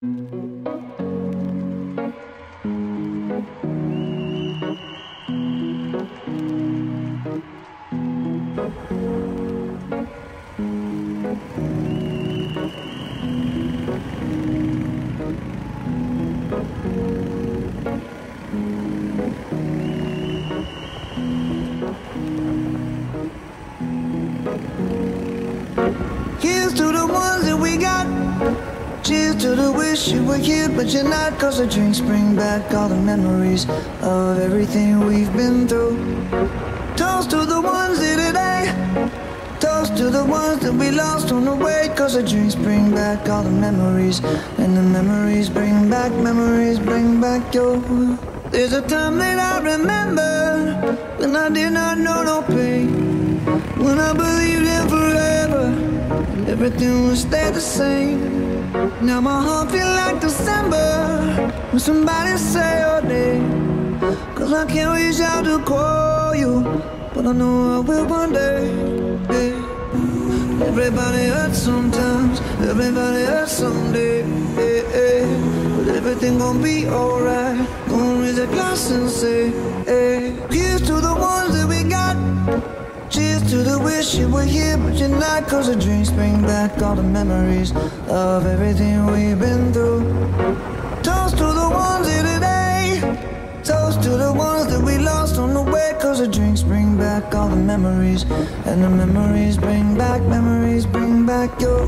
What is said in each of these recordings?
Here's to the ones that we got. Cheers to the wish you were here, but you're not. Cause the drinks bring back all the memories of everything we've been through. Toast to the ones here today. Toast to the ones that we lost on the way. Cause the drinks bring back all the memories. And the memories bring back your. There's a time that I remember when I did not know no pain. When I believed in forever, everything would stay the same. Now my heart feel like December when somebody say your name. Cause I can't reach out to call you, but I know I will one day, yeah. Everybody hurts sometimes, everybody hurts someday, yeah, yeah. But everything gon' be alright. Gonna raise a glass and say, hey. Here's to the ones that we got. Cheers to the wish you were here, but you're not. Cause the drinks bring back all the memories of everything we've been through. Toast to the ones here today. Toast to the ones that we lost on the way. Cause the drinks bring back all the memories. And the memories bring back your.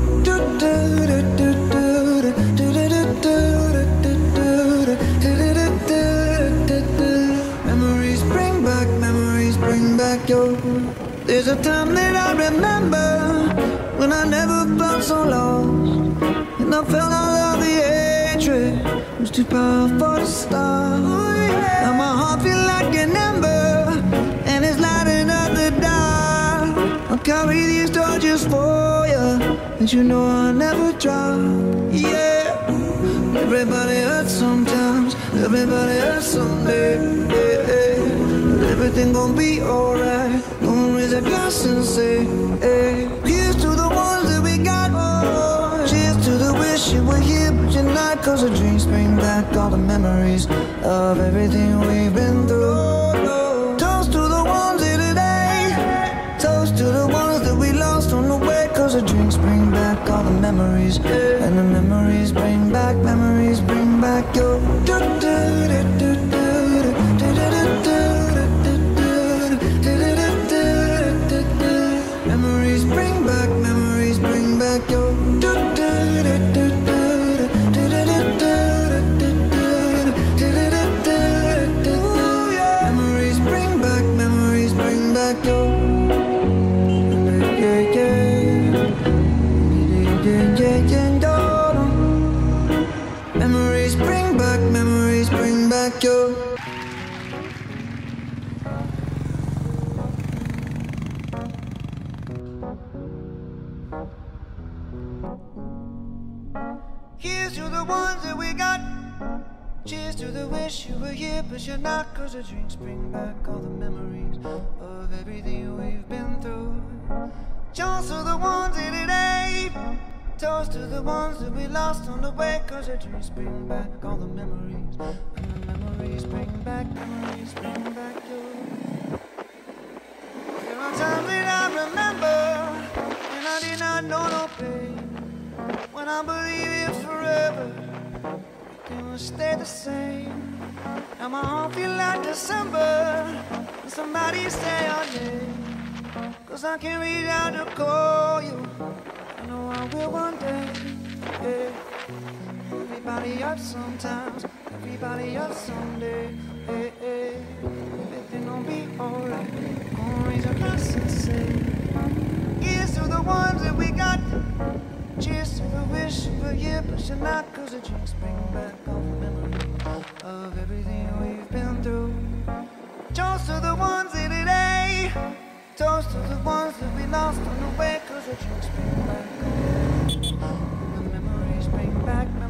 Memories bring back your. There's a time that I remember when I never felt so lost, and I felt all of the hatred. It was too powerful to stop. Now my heart feel like an ember, and it's lighting up the dark. I'll carry these torches for you, and you know I'll never drop. Yeah. Everybody hurts sometimes, everybody hurts someday, yeah, yeah. But everything gon' be alright. Gonna raise a glass and say, hey. Here's to the ones that we got. Cheers to the wish you were here, but you're not. Cause the drinks bring back all the memories of everything we've been through. Toast to the ones here today. Toast to the ones that we lost on the way. Cause the drinks bring back all the memories. And the memories bring back your. Memories bring back your. Memories bring back your. Yeah, yeah. Memories bring back your. Here's to the ones that we got. Cheers to the wish you were here, but you're not. Cause the drinks bring back all the memories of everything we've been through. Toast to the ones here today. Toast to the ones that we lost on the way. Cause the drinks bring back all the memories. And the memories bring back your. There are times that I remember when I did not know no pain. When I believe it's forever, everything will stay the same. Now my heart feel like December when somebody say your name. Cause I can't reach out to call you, I know I will one day, yeah. Everybody hurts sometimes, everybody hurts someday, yeah, yeah. Everything gon' be alright. Gonna raise a glass and say, here's to the ones that we got. Cheers to the wish you were here, but you're not. Cause the drinks bring back all the memories of everything we've been through. Toast to the ones here today. Toast to the ones that we lost on the way. Cause the drinks bring back all the memories bring back your.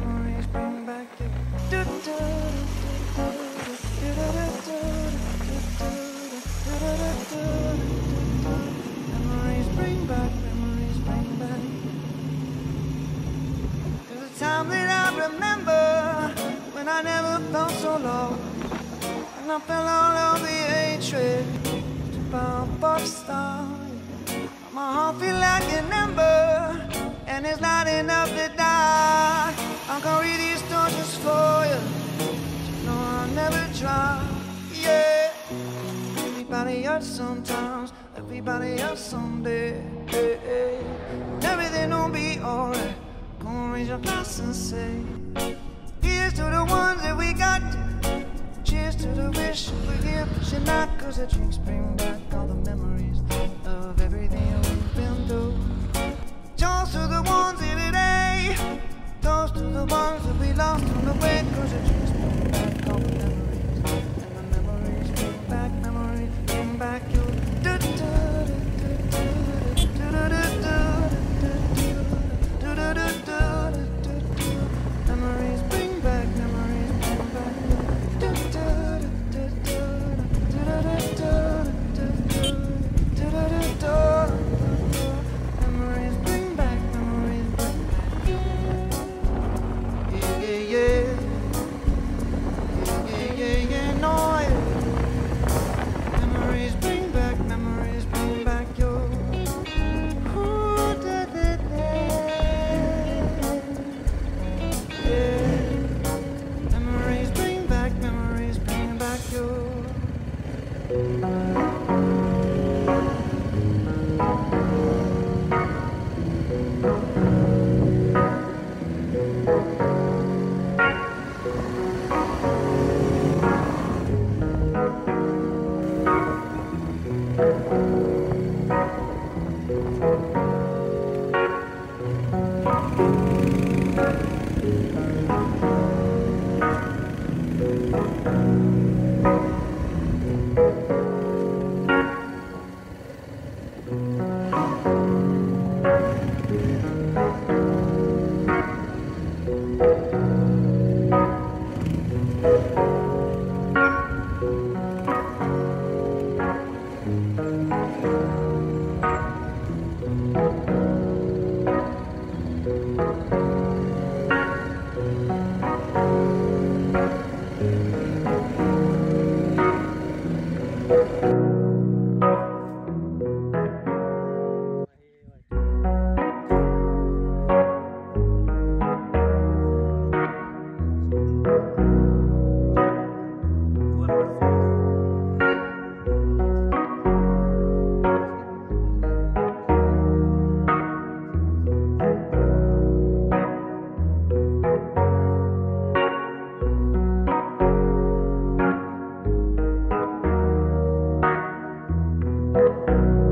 Memories bring back. There's a time that I remember remember when I never felt so low, and I felt all of the hatred about a star. My heart feel like an ember, and it's not enough to die. I can read these torches for you. No, I'll never try. Yeah. Everybody hurts sometimes, everybody hurts someday. Everything will be alright. Gonna raise your glass and say, here's to the ones that we got. Cheers to the wish we're here, pushing back, 'cause the drinks bring back all the memories of everything we've been through. Toast to the ones here today, toast to the ones that we lost on the way, 'cause the drinks bring back all the memories, and the memories bring back your memories bring back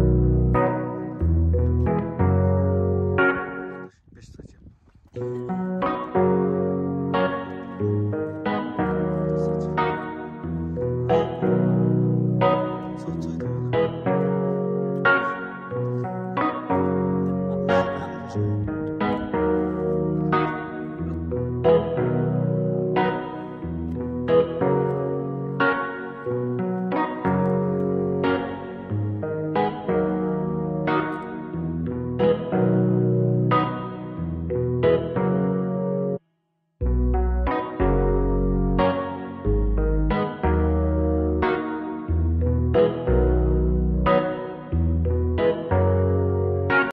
Без статьи.